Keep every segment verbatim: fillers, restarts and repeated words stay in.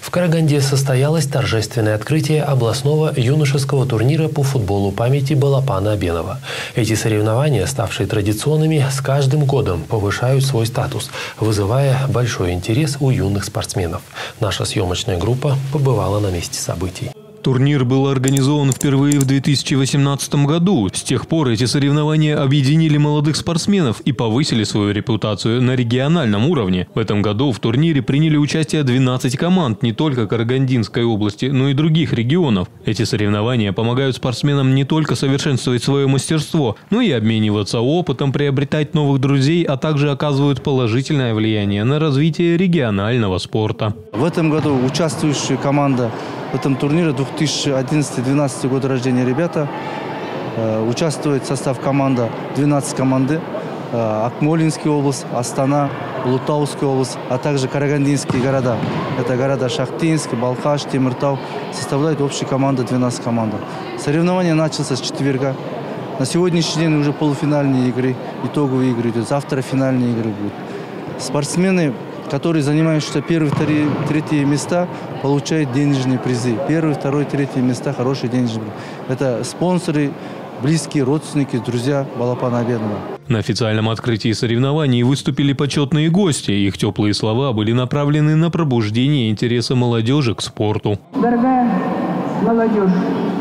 В Караганде состоялось торжественное открытие областного юношеского турнира по футболу памяти Балапана Абенова. Эти соревнования, ставшие традиционными, с каждым годом повышают свой статус, вызывая большой интерес у юных спортсменов. Наша съемочная группа побывала на месте событий. Турнир был организован впервые в две тысячи восемнадцатом году. С тех пор эти соревнования объединили молодых спортсменов и повысили свою репутацию на региональном уровне. В этом году в турнире приняли участие двенадцать команд не только Карагандинской области, но и других регионов. Эти соревнования помогают спортсменам не только совершенствовать свое мастерство, но и обмениваться опытом, приобретать новых друзей, а также оказывают положительное влияние на развитие регионального спорта. В этом году участвующая команда в этом турнире две тысячи одиннадцатый — две тысячи двенадцатый года рождения ребята. Э, участвует состав команды двенадцать команды. Э, Акмолинская область, Астана, Лутауская область, а также карагандинские города. Это города Шахтинск, Балхаш, Темиртау. Составляет общая команда двенадцать команд. Соревнование началось с четверга. На сегодняшний день уже полуфинальные игры, итоговые игры идут. Завтра финальные игры будут. Спортсмены, которые занимаются первые, вторые, третьи места, получают денежные призы. Первые, второе, третьи места – хорошие денежные призы. Это спонсоры, близкие, родственники, друзья Балапана Абенова. На официальном открытии соревнований выступили почетные гости. Их теплые слова были направлены на пробуждение интереса молодежи к спорту. Дорогая молодежь,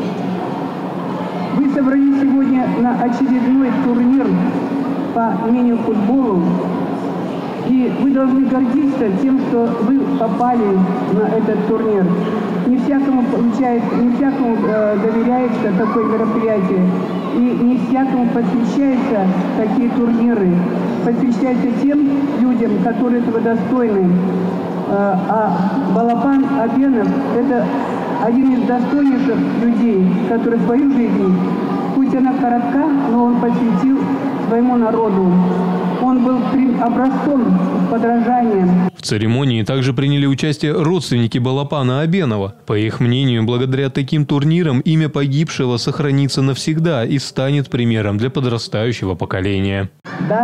вы собрались сегодня на очередной турнир по мини-футболу. И вы должны гордиться тем, что вы попали на этот турнир. Не всякому получается, не всякому э, доверяется такое мероприятие. И не всякому посвящаются такие турниры. Посвящаются тем людям, которые этого достойны. Э, а Балапан Абенов – это один из достойнейших людей, который свою жизнь, пусть она коротка, но он посвятил своему народу. Он был образцом подражания. В церемонии также приняли участие родственники Балапана Абенова. По их мнению, благодаря таким турнирам имя погибшего сохранится навсегда и станет примером для подрастающего поколения.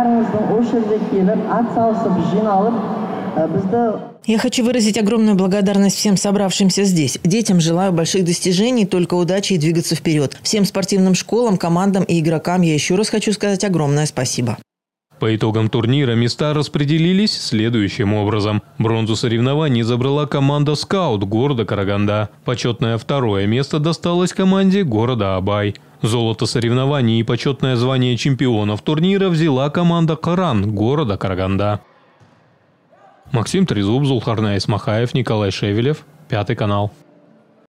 Я хочу выразить огромную благодарность всем собравшимся здесь. Детям желаю больших достижений, только удачи и двигаться вперед. Всем спортивным школам, командам и игрокам я еще раз хочу сказать огромное спасибо. По итогам турнира места распределились следующим образом. Бронзу соревнований забрала команда «Скаут» города Караганда. Почетное второе место досталось команде города Абай. Золото соревнований и почетное звание чемпионов турнира взяла команда «Коран» города Караганда. Максим Трезуб, Зулхарнай Исмахаев, Николай Шевелев, Пятый канал.